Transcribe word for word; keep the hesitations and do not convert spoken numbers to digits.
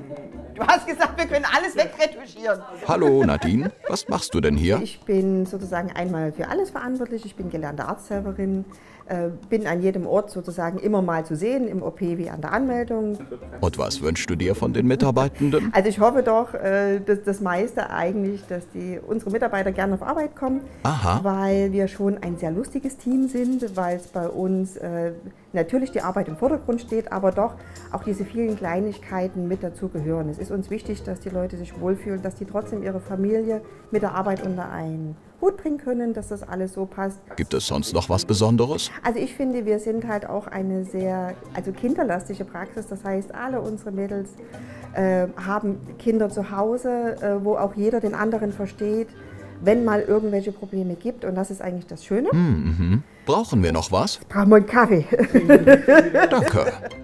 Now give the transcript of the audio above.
Du hast gesagt, wir können alles wegretuschieren. Hallo Nadine, was machst du denn hier? Ich bin sozusagen einmal für alles verantwortlich. Ich bin gelernte Arzthelferin, äh, bin an jedem Ort sozusagen immer mal zu sehen, im O P wie an der Anmeldung. Und was wünschst du dir von den Mitarbeitenden? Also ich hoffe doch, äh, dass das meiste eigentlich, dass die, unsere Mitarbeiter gerne auf Arbeit kommen. Aha. Weil wir schon ein sehr lustiges Team sind, weil es bei uns äh, natürlich die Arbeit im Vordergrund steht, aber doch auch diese vielen Kleinigkeiten mit dazu gehören. Es ist uns wichtig, dass die Leute sich wohlfühlen, dass die trotzdem ihre Familie mit der Arbeit unter einen Hut bringen können, dass das alles so passt. Gibt es sonst noch was Besonderes? Also ich finde, wir sind halt auch eine sehr also kinderlastige Praxis. Das heißt, alle unsere Mädels äh, haben Kinder zu Hause, äh, wo auch jeder den anderen versteht, wenn mal irgendwelche Probleme gibt. Und das ist eigentlich das Schöne. Hm, mhm. Brauchen wir noch was? Brauchen wir einen Kaffee. Danke.